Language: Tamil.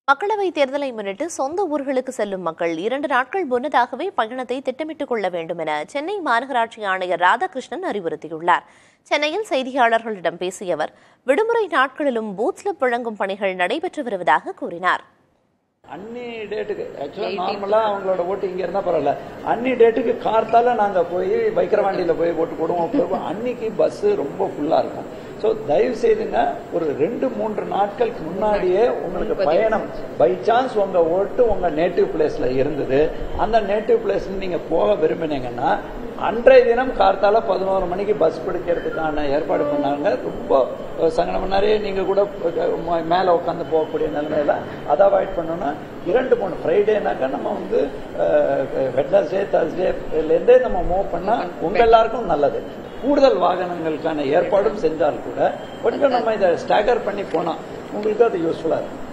மக்களவைத் தேர்தலை முன்னிட்டு சொந்த ஊர்களுக்கு செல்லும் மக்கள் 2 நாட்கள் முன்னதாகவே பயணத்தை திட்டமிட்டுக் கொள்ள வேண்டும் என சென்னை மாநகராட்சி ஆணையர் ராதாகிருஷ்ணன் அறிவுறுத்தியுள்ளார். சென்னையில் செய்தியாளர்களிடம் பேசிய அவர், விடுமுறை நாட்களிலும் பூத் ஸ்லிப் வழங்கும் பணிகள் நடைபெற்று வருவதாக கூறினார். அன்னி டேட்டுக்கு ஆக்சுவலா நார்மலா அவங்களோட ஓட்டு இங்க இருந்தா பரவாயில்ல. அன்னி டேட்டுக்கு கார்த்தால நாங்க போய் வைக்கிரவாண்டியில போய் ஓட்டு போடுவோம். அன்னைக்கு பஸ் ரொம்ப ஃபுல்லா இருக்கும். ஸோ தயவு செய்துங்க, ஒரு 2-3 நாட்களுக்கு முன்னாடியே உங்களுக்கு பயணம் பை சான்ஸ் உங்க ஓட்டு உங்க நேட்டிவ் பிளேஸ்ல இருந்தது, அந்த நேட்டிவ் பிளேஸ்ல நீங்க போக விரும்பினீங்கன்னா அன்றைய தினம் கார்த்தால 11 மணிக்கு பஸ் பிடிக்கிறதுக்கான ஏற்பாடு பண்ணாங்க. ரொம்ப சங்கடம் பண்ணாரே, நீங்க கூட மேல உட்காந்து போகக்கூடிய நிலைமையில அதை அவாய்ட் பண்ணோம்னா 2-3 ஃப்ரைடேனாக்கா நம்ம வந்து வெட்னஸ்டே தர்ஸ்டேலேருந்தே நம்ம மூவ் பண்ணா உங்க எல்லாருக்கும் நல்லது. கூடுதல் வாகனங்களுக்கான ஏற்பாடும் செஞ்சால் கூட கொஞ்சம் நம்ம இதை ஸ்டாகர் பண்ணி போனா உங்களுக்கு அது யூஸ்ஃபுல்லா இருக்கும்.